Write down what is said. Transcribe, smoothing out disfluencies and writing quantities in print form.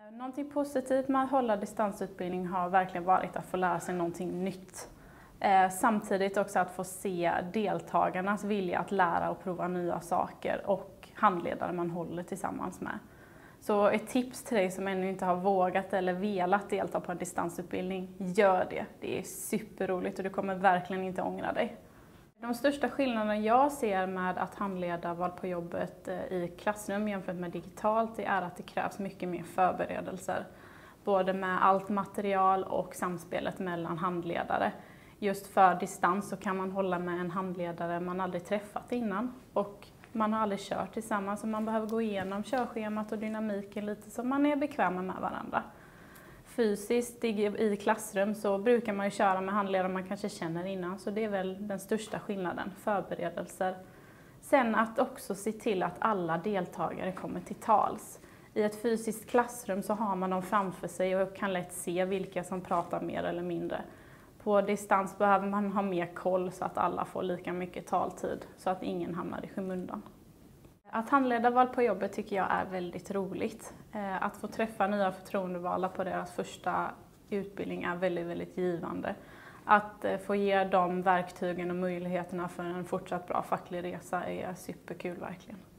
Någonting positivt med att hålla distansutbildning har verkligen varit att få lära sig någonting nytt. Samtidigt också att få se deltagarnas vilja att lära och prova nya saker och handledare man håller tillsammans med. Så ett tips till dig som ännu inte har vågat eller velat delta på en distansutbildning, gör det. Det är superroligt och du kommer verkligen inte ångra dig. De största skillnaderna jag ser med att handleda Val på jobbet i klassrum jämfört med digitalt är att det krävs mycket mer förberedelser. Både med allt material och samspelet mellan handledare. Just för distans så kan man hålla med en handledare man aldrig träffat innan och man har aldrig kört tillsammans, så man behöver gå igenom körschemat och dynamiken lite så man är bekväma med varandra. Fysiskt i klassrum så brukar man ju köra med handledare man kanske känner innan, så det är väl den största skillnaden, förberedelser. Sen att också se till att alla deltagare kommer till tals. I ett fysiskt klassrum så har man dem framför sig och kan lätt se vilka som pratar mer eller mindre. På distans behöver man ha mer koll så att alla får lika mycket taltid, så att ingen hamnar i skymundan. Att handleda Val på jobbet tycker jag är väldigt roligt. Att få träffa nya förtroendevalda på deras första utbildning är väldigt, väldigt givande. Att få ge dem verktygen och möjligheterna för en fortsatt bra facklig resa är superkul verkligen.